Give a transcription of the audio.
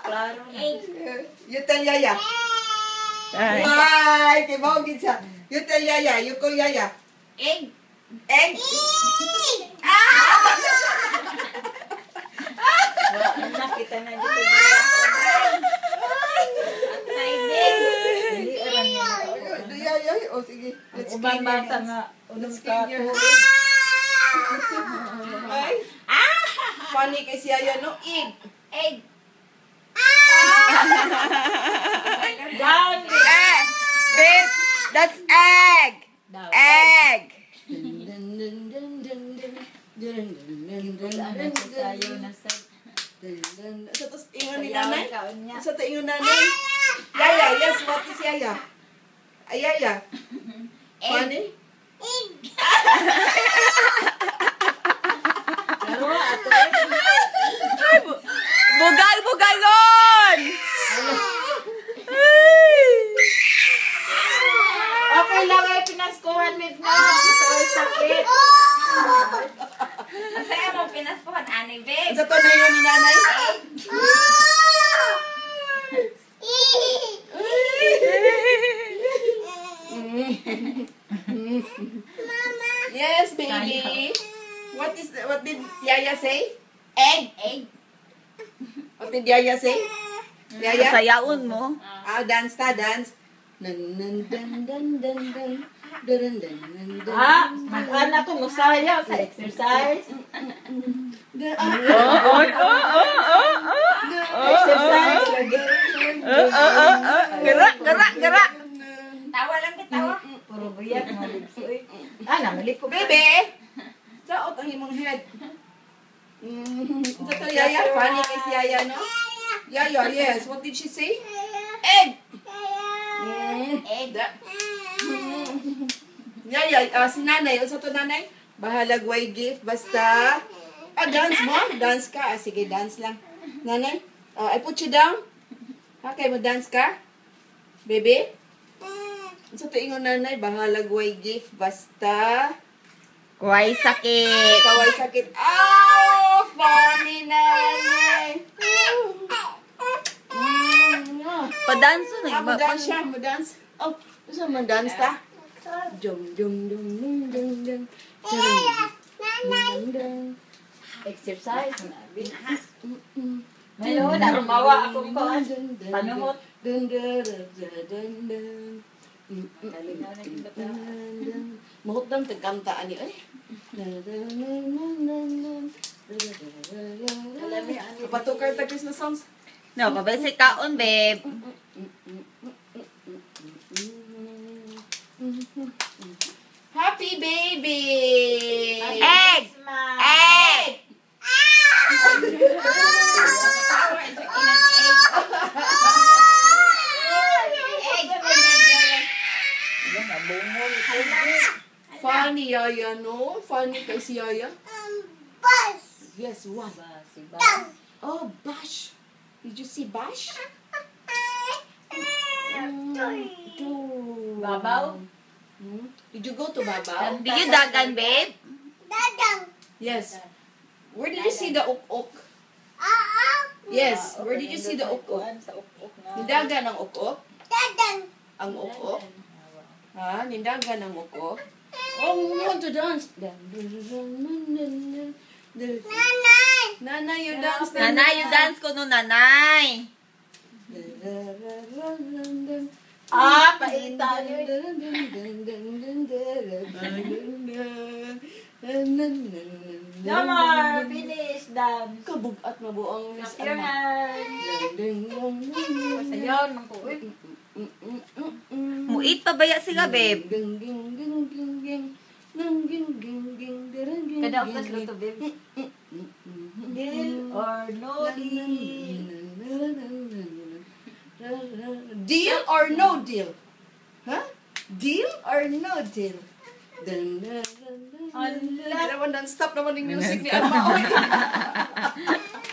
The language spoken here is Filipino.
Klaro na. You tell Yaya. Ay. Why? Kay Bogit siya. You tell Yaya. You call Yaya. Egg. Egg. Nakita na dito dito. Atay din. Dili aram niya. Yaya. O sige. Let's clean Ubang your bata hands. nga. Unong Let's clean your kapo. hands. Ay. Funny kay si Yaya, no? Egg. Egg. Down. Babe, that's egg. Down. Egg. Ano tayo na sa Sa tos ingon ni nanay? kaon niya. Sa to ingon nanay? Yaya, yes, what is Yaya? Ay, Yaya. Funny? Pero ato Bugal-bugalon! okay lang ay pinaskuhan mit na. Ito ay sakit. Masaya mo pinaskuhan ani babe. Sa to na ingon ni nanay? Yes, baby. What did Yaya say? Egg. Egg. What did Yaya say? Yaya? Sayaon mo. Dance ta, dance. Nan nan dan dan dan dan. Dan dan dan dan. Mag-ana to musaya sa exercise. Exercise lagi. Gara. Tawa lang kitawa. Puro buyat mga lipsoy. Namalik ko. Baby! Daot ang imong head. Sa to Yaya, funny kay si Yaya, no? Yaya, yes. What did she say? Egg! Egg. Yaya, si nanay. Sa to nanay? Bahalag way gift. Basta. Dance mo? Dance ka. Sige, dance lang. Nanay? I put you down. Okay, mo dance ka? Baby? Sa to ingon nanay, bahalag way gift. Basta. Kuway sakit. Kaway sakit. Oh, funny nanay. Padanso na iba. Mo-dance siya, mo-dance. Oh, gusto mo dance ta? Jum, jum, jum, jum, jum, jum. Exercise. Ngayon, narumawa akong koan. Panuhot. Mahot lang tagkantaan ni ay. Patukar ta Christmas songs. No, pabalik sa kaon, babe. Happy baby! Egg! Egg! Funny Yaya, no? Funny kay si Yaya. Yes, what? Oh, Bash. Did you see Bash? Babaw. Did you go to Babaw? Did you dagan, babe? Yes. Where did you see the uk-uk? Yes. Where did you see the uk-uk? Sa uk-uk nga. Nindagan ang uk-uk? Ang uk-uk? Ha? Nindagan ang uk-uk? Oh, we want to dance. Nanay, you dance. Nanay, you dance ko no, nanay. Paita niyo. Yamar, finish dance. Kabugat na buang Clap your hand. Sayaw ng kuwi. Muit pa baya sila, babe. Kada upas luto, babe. Deal or no deal? Deal or no deal? Huh? Deal or no deal? Ala. Naman non-stop naman yung music ni Alma.